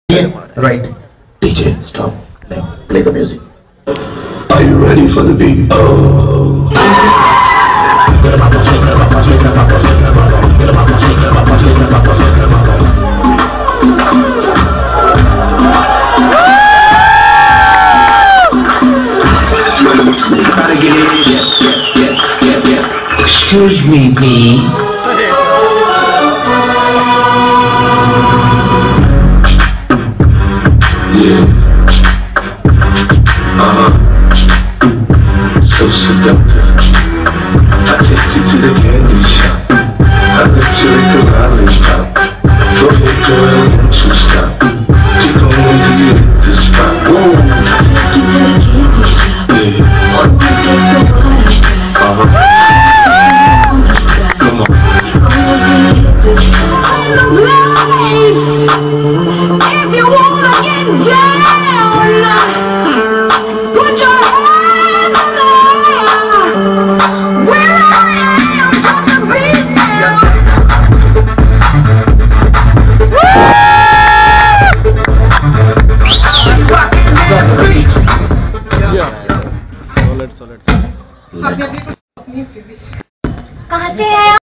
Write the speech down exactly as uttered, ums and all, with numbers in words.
Yeah, right. D J, stop. Like, play the music. Are you ready for the beat? Oh. Excuse me, please. Yeah. Uh-huh. So seductive. I take you to the candy shop. I let you lick a lollipop. Go ahead, girl, won't you stop? Keep going till you hit the spot. Whoa. I take you to the candy shop. Yeah. One more taste of what I got. Uh-huh. Come on. Keep going till you hit the spot. On the place. If you wanna get down, put your hands up. Where I am, start to beat now. Yeah. Solid, solid.